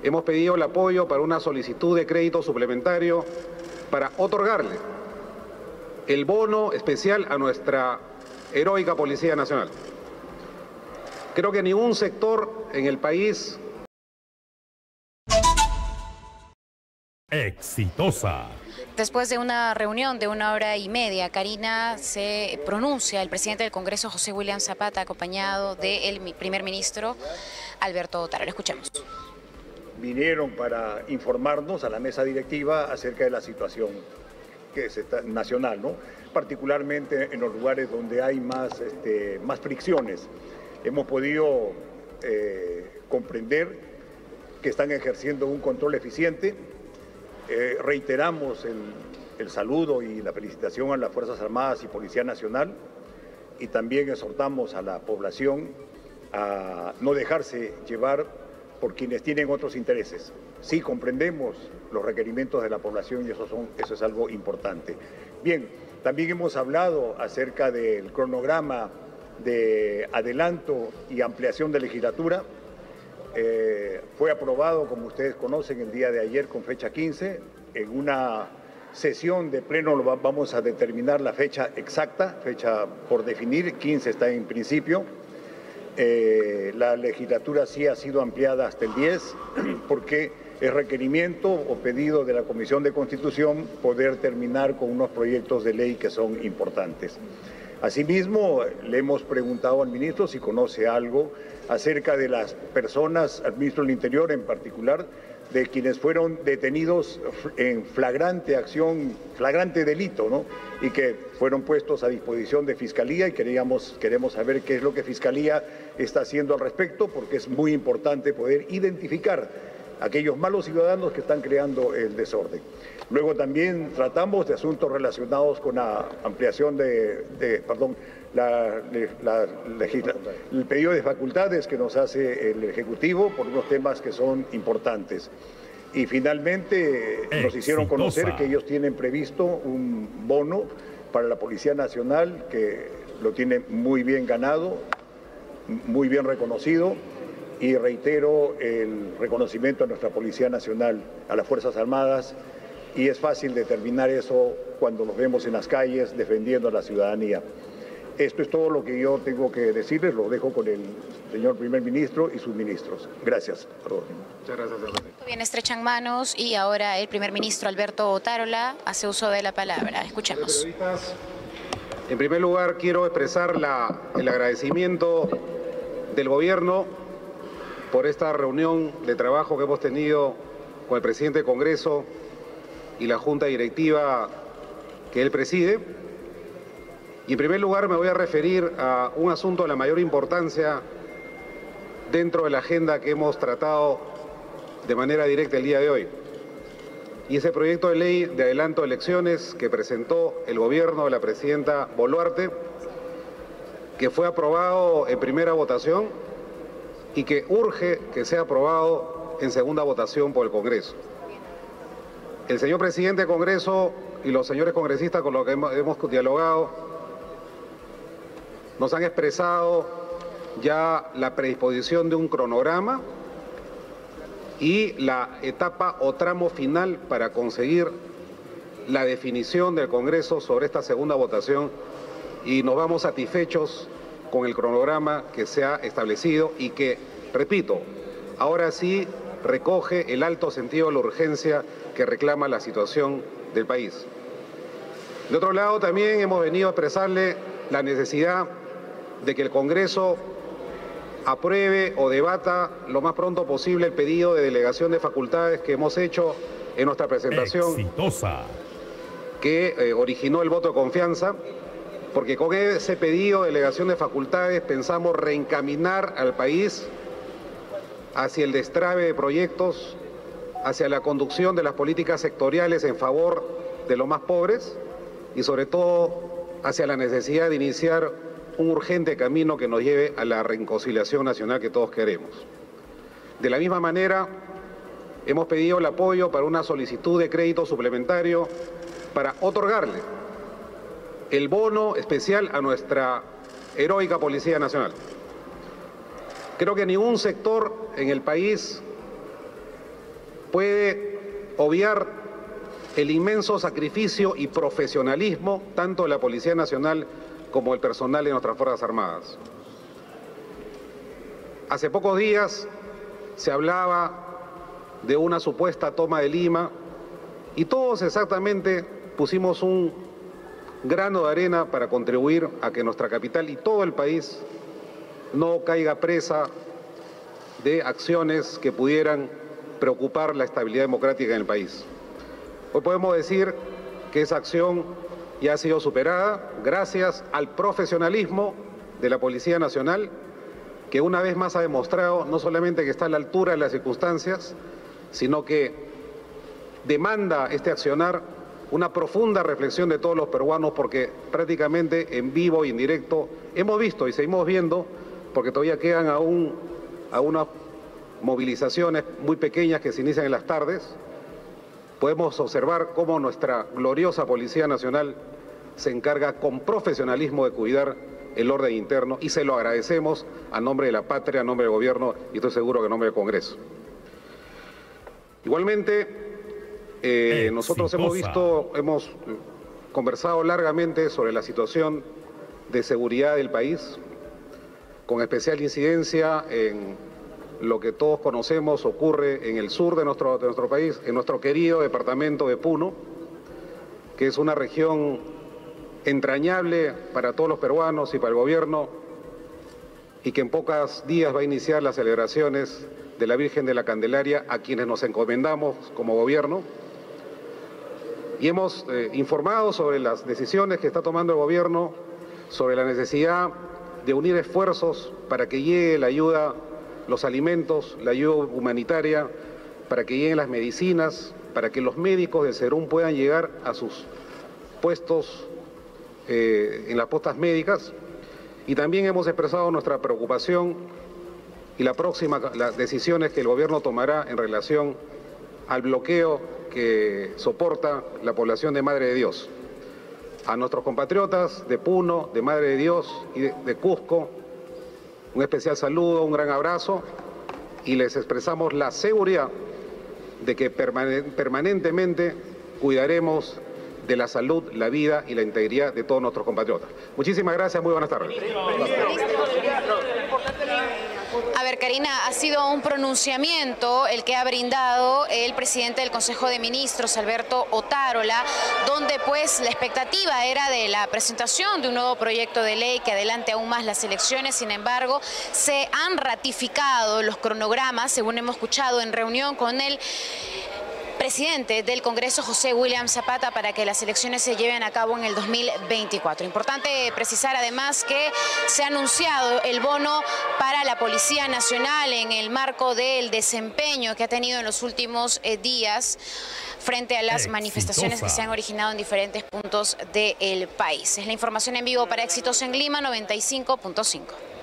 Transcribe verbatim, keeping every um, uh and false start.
hemos pedido el apoyo para una solicitud de crédito suplementario para otorgarle el bono especial a nuestra heroica Policía Nacional. Creo que ningún sector en el país... Exitosa. Después de una reunión de una hora y media, Karina, se pronuncia el presidente del Congreso, José William Zapata, acompañado del primer ministro Alberto Otárola. Escuchemos. Vinieron para informarnos a la mesa directiva acerca de la situación que es esta, nacional, ¿no? Particularmente en los lugares donde hay más, este, más fricciones. Hemos podido eh, comprender que están ejerciendo un control eficiente. Eh, reiteramos el, el saludo y la felicitación a las Fuerzas Armadas y Policía Nacional, y también exhortamos a la población a no dejarse llevar por quienes tienen otros intereses. Sí, comprendemos los requerimientos de la población y eso, son, eso es algo importante. Bien, también hemos hablado acerca del cronograma de adelanto y ampliación de legislatura. Eh, fue aprobado, como ustedes conocen, el día de ayer con fecha quince. En una sesión de pleno lo va, vamos a determinar la fecha exacta, fecha por definir, quince está en principio. Eh, la legislatura sí ha sido ampliada hasta el diez porque es requerimiento o pedido de la Comisión de Constitución poder terminar con unos proyectos de ley que son importantes. Asimismo, le hemos preguntado al ministro si conoce algo acerca de las personas, al ministro del Interior en particular, de quienes fueron detenidos en flagrante acción, flagrante delito, ¿no? Y que fueron puestos a disposición de Fiscalía, y queríamos, queremos saber qué es lo que Fiscalía está haciendo al respecto, porque es muy importante poder identificar aquellos malos ciudadanos que están creando el desorden. Luego también tratamos de asuntos relacionados con la ampliación de, de perdón, la, la, legisla, el pedido de facultades que nos hace el Ejecutivo por unos temas que son importantes. Y finalmente Exitosa. Nos hicieron conocer que ellos tienen previsto un bono para la Policía Nacional que lo tiene muy bien ganado, muy bien reconocido. Y reitero el reconocimiento a nuestra Policía Nacional, a las Fuerzas Armadas, y es fácil determinar eso cuando nos vemos en las calles defendiendo a la ciudadanía. Esto es todo lo que yo tengo que decirles, lo dejo con el señor primer ministro y sus ministros. Gracias. Muchas gracias. Bien, estrechan manos y ahora el primer ministro Alberto Otárola hace uso de la palabra. Escuchemos. En primer lugar, quiero expresar la, el agradecimiento del gobierno por esta reunión de trabajo que hemos tenido con el presidente del Congreso y la Junta Directiva que él preside. Y en primer lugar me voy a referir a un asunto de la mayor importancia dentro de la agenda que hemos tratado de manera directa el día de hoy. Y ese proyecto de ley de adelanto de elecciones que presentó el gobierno de la presidenta Boluarte, que fue aprobado en primera votación y que urge que sea aprobado en segunda votación por el Congreso. El señor presidente del Congreso y los señores congresistas con los que hemos, hemos dialogado nos han expresado ya la predisposición de un cronograma y la etapa o tramo final para conseguir la definición del Congreso sobre esta segunda votación, y nos vamos satisfechos con el cronograma que se ha establecido y que, repito, ahora sí recoge el alto sentido de la urgencia que reclama la situación del país. De otro lado, también hemos venido a expresarle la necesidad de que el Congreso apruebe o debata lo más pronto posible el pedido de delegación de facultades que hemos hecho en nuestra presentación Exitosa. que eh, originó el voto de confianza, porque con ese pedido de delegación de facultades pensamos reencaminar al país hacia el destrabe de proyectos, hacia la conducción de las políticas sectoriales en favor de los más pobres y sobre todo hacia la necesidad de iniciar un urgente camino que nos lleve a la reconciliación nacional que todos queremos. De la misma manera, hemos pedido el apoyo para una solicitud de crédito suplementario para otorgarle el bono especial a nuestra heroica Policía Nacional. Creo que ningún sector en el país puede obviar el inmenso sacrificio y profesionalismo tanto de la Policía Nacional como del personal de nuestras Fuerzas Armadas. Hace pocos días se hablaba de una supuesta toma de Lima y todos exactamente pusimos un grano de arena para contribuir a que nuestra capital y todo el país no caiga presa de acciones que pudieran preocupar la estabilidad democrática en el país. Hoy podemos decir que esa acción ya ha sido superada gracias al profesionalismo de la Policía Nacional, que una vez más ha demostrado no solamente que está a la altura de las circunstancias, sino que demanda este accionar una profunda reflexión de todos los peruanos, porque prácticamente en vivo y en directo hemos visto y seguimos viendo, porque todavía quedan aún algunas movilizaciones muy pequeñas que se inician en las tardes, podemos observar cómo nuestra gloriosa Policía Nacional se encarga con profesionalismo de cuidar el orden interno, y se lo agradecemos a nombre de la patria, a nombre del gobierno y estoy seguro que a nombre del Congreso. Igualmente, eh, nosotros hemos visto, hemos conversado largamente sobre la situación de seguridad del país, con especial incidencia en lo que todos conocemos ocurre en el sur de nuestro, de nuestro país, en nuestro querido departamento de Puno, que es una región entrañable para todos los peruanos y para el gobierno, y que en pocos días va a iniciar las celebraciones de la Virgen de la Candelaria, a quienes nos encomendamos como gobierno. Y hemos eh, informado sobre las decisiones que está tomando el gobierno, sobre la necesidad de unir esfuerzos para que llegue la ayuda, los alimentos, la ayuda humanitaria, para que lleguen las medicinas, para que los médicos del SERUM puedan llegar a sus puestos eh, en las postas médicas. Y también hemos expresado nuestra preocupación y la próxima, las decisiones que el gobierno tomará en relación al bloqueo que soporta la población de Madre de Dios. A nuestros compatriotas de Puno, de Madre de Dios y de, de Cusco, un especial saludo, un gran abrazo, y les expresamos la seguridad de que permanentemente cuidaremos de la salud, la vida y la integridad de todos nuestros compatriotas. Muchísimas gracias, muy buenas tardes. A ver, Karina, ha sido un pronunciamiento el que ha brindado el presidente del Consejo de Ministros, Alberto Otárola, donde pues la expectativa era de la presentación de un nuevo proyecto de ley que adelante aún más las elecciones. Sin embargo, se han ratificado los cronogramas, según hemos escuchado en reunión con el presidente del Congreso, José William Zapata, para que las elecciones se lleven a cabo en el dos mil veinticuatro. Importante precisar además que se ha anunciado el bono para la Policía Nacional en el marco del desempeño que ha tenido en los últimos eh, días frente a las Exitosa. manifestaciones que se han originado en diferentes puntos del país. Es la información en vivo para Éxitos en Lima noventa y cinco punto cinco.